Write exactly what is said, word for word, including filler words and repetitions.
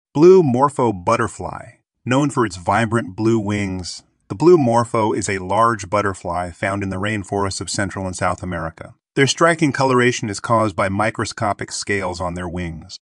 Blue Morpho butterfly. Known for its vibrant blue wings, the blue morpho is a large butterfly found in the rainforests of Central and South America. Their striking coloration is caused by microscopic scales on their wings.